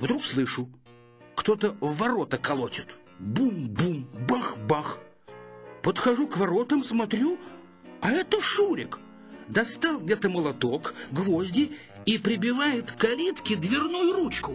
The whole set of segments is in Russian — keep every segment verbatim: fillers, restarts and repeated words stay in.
Вдруг слышу, кто-то в ворота колотит. Бум-бум, бах-бах. Подхожу к воротам, смотрю, а это Шурик. Достал где-то молоток, гвозди и прибивает к калитке дверную ручку.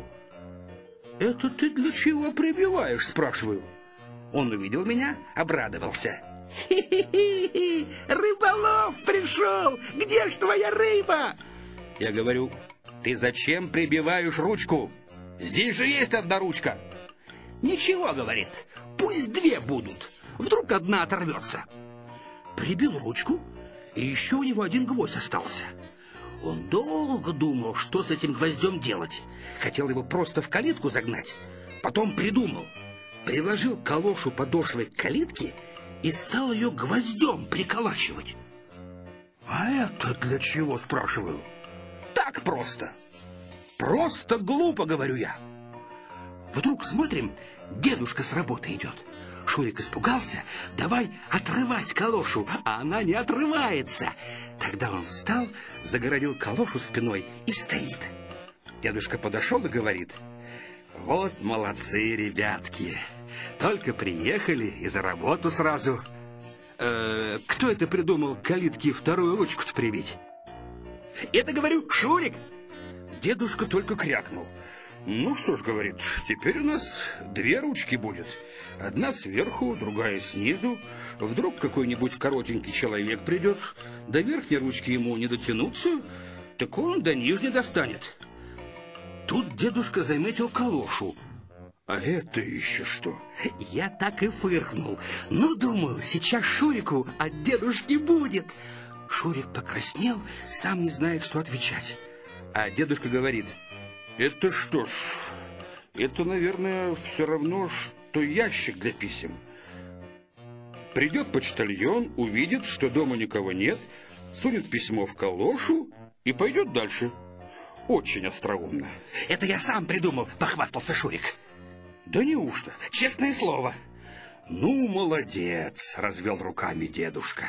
«Это ты для чего прибиваешь?» – спрашиваю. Он увидел меня, обрадовался. «Хи-хи-хи! Рыболов пришел! Где ж твоя рыба?» Я говорю: «Ты зачем прибиваешь ручку? Здесь же есть одна ручка». «Ничего, — говорит, — пусть две будут. Вдруг одна оторвется». Прибил ручку, и еще у него один гвоздь остался. Он долго думал, что с этим гвоздем делать. Хотел его просто в калитку загнать. Потом придумал. Приложил калошу подошвой к калитке и стал ее гвоздем приколачивать. «А это для чего?» – спрашиваю. «Так просто». «Просто глупо, — говорю я». Вдруг смотрим, дедушка с работы идет. Шурик испугался, давай отрывать калошу, а она не отрывается. Тогда он встал, загородил калошу спиной и стоит. Дедушка подошел и говорит: «Вот молодцы, ребятки, только приехали и за работу сразу. Э, кто это придумал к калитке вторую ручку-то прибить?» «Это, говорю, Шурик». Дедушка только крякнул. «Ну что ж, — говорит, — теперь у нас две ручки будет. Одна сверху, другая снизу. Вдруг какой-нибудь коротенький человек придет, до верхней ручки ему не дотянуться, так он до нижней достанет». Тут дедушка заметил калошу. «А это еще что?» Я так и фыркнул. Ну, думаю, сейчас Шурику от дедушки будет. Шурик покраснел, сам не знает, что отвечать. А дедушка говорит: «Это что ж, это, наверное, все равно, что ящик для писем. Придет почтальон, увидит, что дома никого нет, сунет письмо в калошу и пойдет дальше. Очень остроумно». «Это я сам придумал», — похвастался Шурик. «Да неужто? Честное слово». «Ну, молодец», — развел руками дедушка.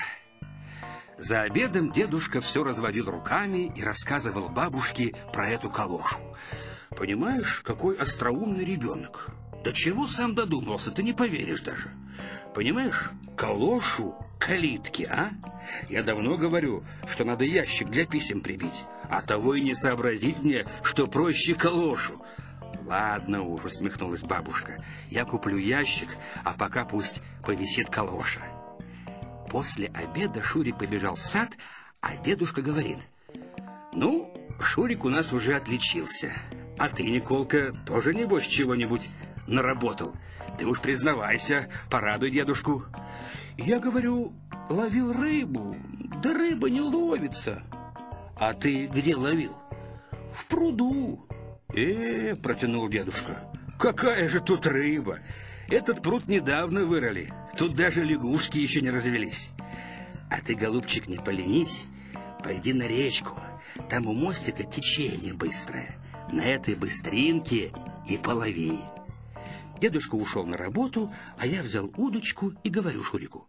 За обедом дедушка все разводил руками и рассказывал бабушке про эту калошу. «Понимаешь, какой остроумный ребенок. До чего сам додумался, ты не поверишь даже. Понимаешь, калошу к калитке, а? Я давно говорю, что надо ящик для писем прибить, а того и не сообразить мне, что проще калошу». «Ладно уж, — усмехнулась бабушка, — я куплю ящик, а пока пусть повисит калоша». После обеда Шурик побежал в сад, а дедушка говорит: «Ну, Шурик у нас уже отличился. А ты, Николка, тоже, небось, чего-нибудь наработал? Ты уж признавайся, порадуй дедушку». Я говорю: «Ловил рыбу, да рыба не ловится». «А ты где ловил?» «В пруду». «Э, — протянул дедушка, — какая же тут рыба? Этот пруд недавно вырыли, тут даже лягушки еще не развелись. А ты, голубчик, не поленись, пойди на речку, там у мостика течение быстрое, на этой быстринке и полови». Дедушка ушел на работу, а я взял удочку и говорю Шурику: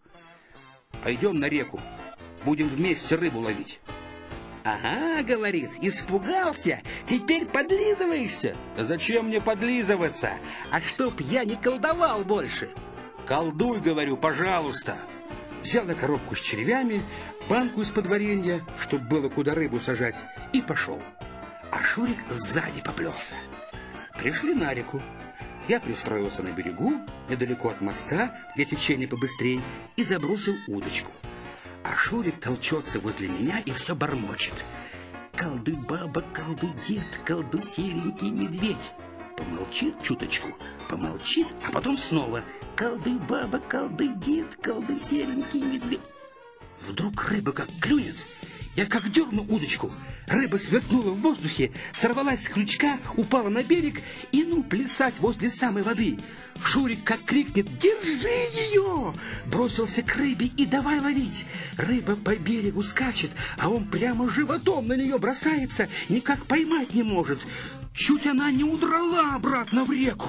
«Пойдем на реку, будем вместе рыбу ловить». «Ага, — говорит, — испугался, теперь подлизываешься». «Да зачем мне подлизываться? А чтоб я не колдовал больше». «Колдуй, — говорю, — пожалуйста». Взял я коробку с червями, банку из-под варенья, чтоб было куда рыбу сажать, и пошел. А Шурик сзади поплелся. Пришли на реку. Я пристроился на берегу, недалеко от моста, где течение побыстрее, и забросил удочку. А Шурик толчется возле меня и все бормочет: «Колдуй, баба, колдуй, дед, колдуй, серенький медведь». Помолчит чуточку, помолчит, а потом снова: «Колдуй, баба, колдуй, дед, колдуй, серенький медведь». Вдруг рыба как клюнет, я как дерну удочку, рыба сверкнула в воздухе, сорвалась с крючка, упала на берег и ну плясать возле самой воды. Шурик как крикнет: «Держи ее!» Бросился к рыбе и давай ловить. Рыба по берегу скачет, а он прямо животом на нее бросается, никак поймать не может. Чуть она не удрала обратно в реку.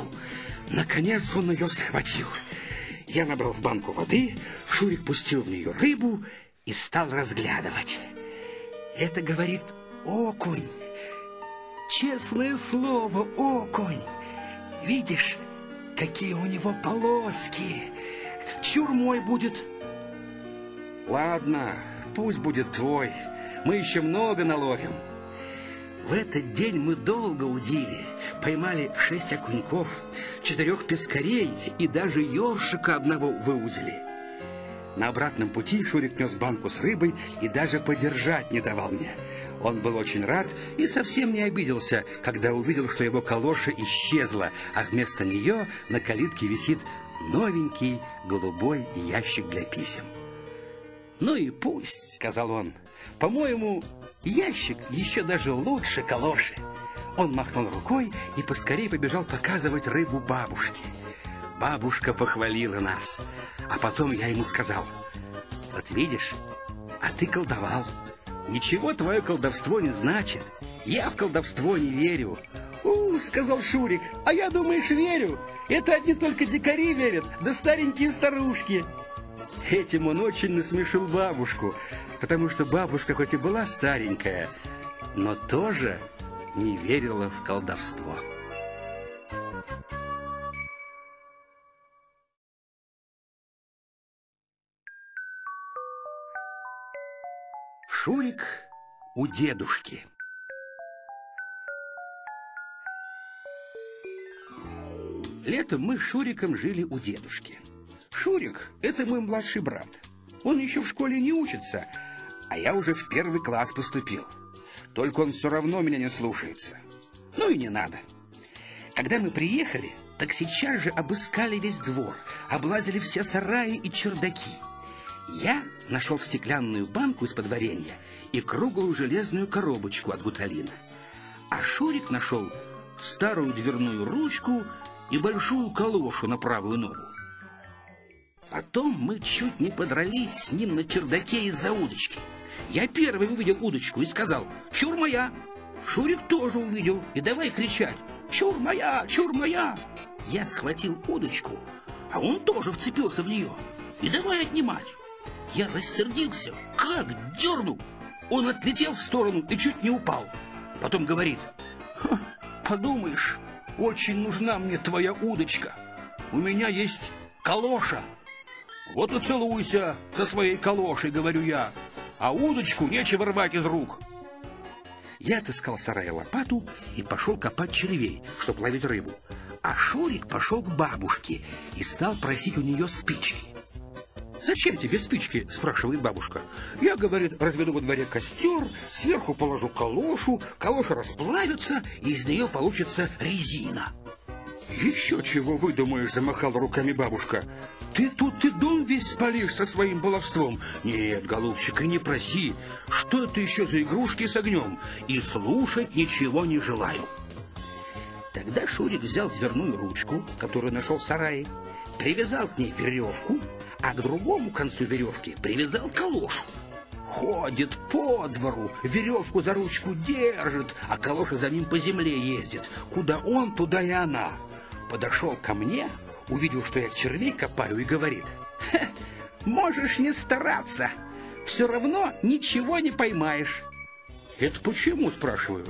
Наконец он ее схватил. Я набрал в банку воды, Шурик пустил в нее рыбу и стал разглядывать. Это, говорит, окунь. Честное слово, окунь. Видишь, какие у него полоски. Чур мой будет. Ладно, пусть будет твой. Мы еще много наловим. В этот день мы долго удили. Поймали шесть окуньков, четырех пескарей и даже ёршика одного выудили. На обратном пути Шурик нес банку с рыбой и даже подержать не давал мне. Он был очень рад и совсем не обиделся, когда увидел, что его калоша исчезла, а вместо нее на калитке висит новенький голубой ящик для писем. «Ну и пусть», — сказал он, — «по-моему, ящик еще даже лучше калоши». Он махнул рукой и поскорее побежал показывать рыбу бабушке. Бабушка похвалила нас, а потом я ему сказал: «Вот видишь, а ты колдовал. Ничего твое колдовство не значит. Я в колдовство не верю». «У, — сказал Шурик, — а я, думаешь, верю? Это одни только дикари верят, да старенькие старушки». Этим он очень насмешил бабушку, потому что бабушка хоть и была старенькая, но тоже не верила в колдовство. Шурик у дедушки. Летом мы с Шуриком жили у дедушки. Шурик — это мой младший брат. Он еще в школе не учится, а я уже в первый класс поступил. Только он все равно меня не слушается. Ну и не надо. Когда мы приехали, так сейчас же обыскали весь двор, облазили все сараи и чердаки. Я нашел стеклянную банку из-под варенья и круглую железную коробочку от гуталина. А Шурик нашел старую дверную ручку и большую калошу на правую ногу. Потом мы чуть не подрались с ним на чердаке из-за удочки. Я первый увидел удочку и сказал: «Чур моя!» Шурик тоже увидел и давай кричать: «Чур моя! Чур моя!» Я схватил удочку, а он тоже вцепился в нее и давай отнимать. Я рассердился, как дернул. Он отлетел в сторону и чуть не упал. Потом говорит: «Подумаешь, очень нужна мне твоя удочка. У меня есть калоша. Вот и целуйся со своей калошей, — говорю я, — а удочку нечего рвать из рук». Я отыскал в сарае лопату и пошел копать червей, чтобы ловить рыбу. А Шурик пошел к бабушке и стал просить у нее спички. «Зачем тебе спички?» — спрашивает бабушка. «Я, — говорит, — разведу во дворе костер, сверху положу калошу, калоша расплавится, и из нее получится резина». «Еще чего выдумаешь?» — замахала руками бабушка. «Ты тут и дом весь спалишь со своим баловством. Нет, голубчик, и не проси. Что это еще за игрушки с огнем? И слушать ничего не желаю». Тогда Шурик взял дверную ручку, которую нашел в сарае, привязал к ней веревку, а к другому концу веревки привязал калошу. Ходит по двору, веревку за ручку держит, а калоша за ним по земле ездит. Куда он, туда и она. Подошел ко мне, увидел, что я червей копаю, и говорит: «Можешь не стараться, все равно ничего не поймаешь». «Это почему?» — спрашиваю.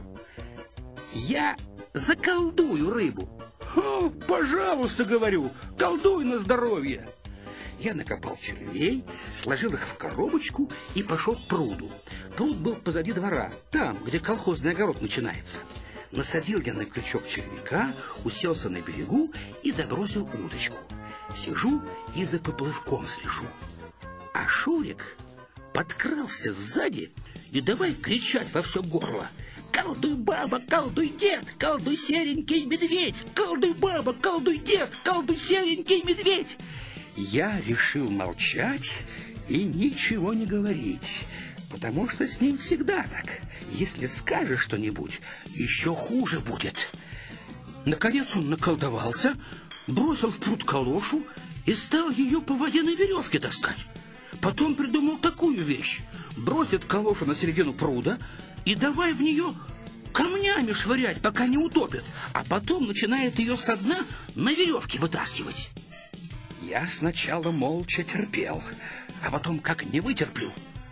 «Я заколдую рыбу». «Пожалуйста, — говорю, — колдуй на здоровье». Я накопал червей, сложил их в коробочку и пошел к пруду. Пруд был позади двора, там, где колхозный огород начинается. Насадил я на крючок червяка, уселся на берегу и забросил удочку. Сижу и за поплавком слежу. А Шурик подкрался сзади и давай кричать во все горло: «Колдуй, баба, колдуй, дед, колдуй, серенький медведь! Колдуй, баба, колдуй, дед, колдуй, серенький медведь!» Я решил молчать и ничего не говорить, потому что с ним всегда так. Если скажешь что-нибудь, еще хуже будет. Наконец он наколдовался, бросил в пруд калошу и стал ее по воде на веревке таскать. Потом придумал такую вещь: бросит калошу на середину пруда и давай в нее камнями швырять, пока не утопит, а потом начинает ее со дна на веревке вытаскивать. Я сначала молча терпел, а потом, как не вытерплю,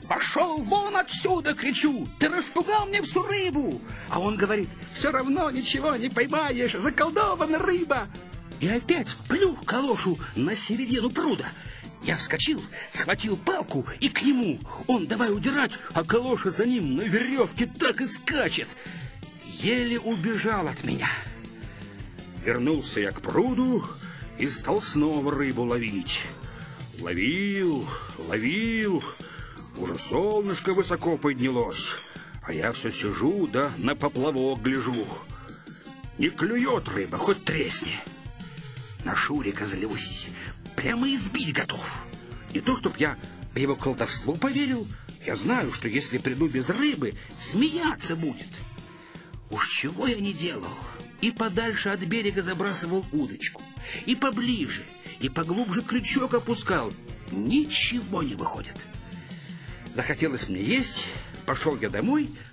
«Пошел вон отсюда!» — кричу. «Ты распугал мне всю рыбу!» А он говорит: «Все равно ничего не поймаешь, заколдована рыба!» И опять плюх калошу на середину пруда. Я вскочил, схватил палку и к нему. Он давай удирать, а калоша за ним на веревке так и скачет. Еле убежал от меня. Вернулся я к пруду и стал снова рыбу ловить. Ловил, ловил. Уже солнышко высоко поднялось, а я все сижу, да на поплавок гляжу. Не клюет рыба, хоть тресни. На Шурика злюсь, прямо избить готов. Не то, чтоб я в его колдовству поверил. Я знаю, что если приду без рыбы, смеяться будет. Уж чего я не делал. И подальше от берега забрасывал удочку, и поближе, и поглубже крючок опускал. Ничего не выходит. Захотелось мне есть, пошел я домой,